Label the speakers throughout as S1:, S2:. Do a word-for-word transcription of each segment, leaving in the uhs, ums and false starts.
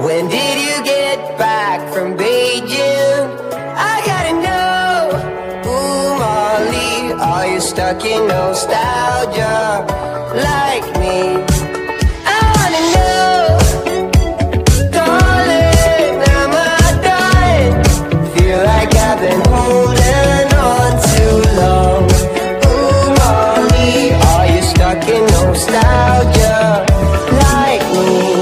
S1: When did you get back from Beijing? I gotta know. Ooh, Molly, are you stuck in nostalgia like me? I wanna know. Darling, am I done? Feel like I've been holding on too long. Ooh, Molly, are you stuck in nostalgia like me?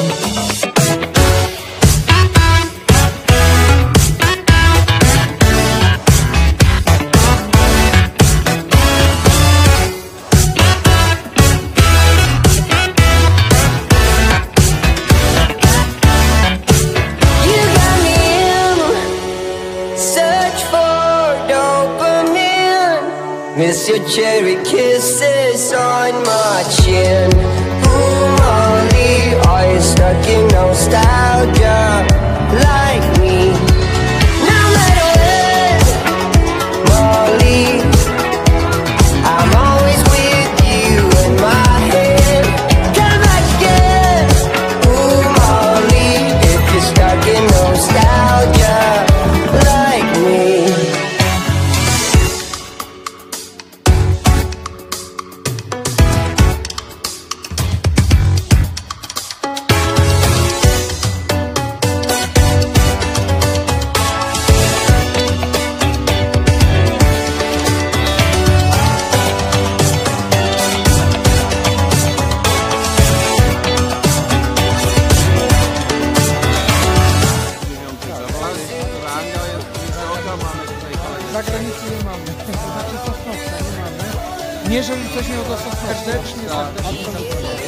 S1: Miss your cherry kisses on my chin. Ooh, Molly, are you stuck in nostalgia like me? No matter when, Molly, I'm always with you in my head. Come back again. Ooh, Molly, if you're stuck in nostalgia like me.
S2: Za granicą nie mamy, to znaczy Sosnowca nie mamy. Nie, żeby ktoś miał do Sosnowca. Serdecznie, serdecznie.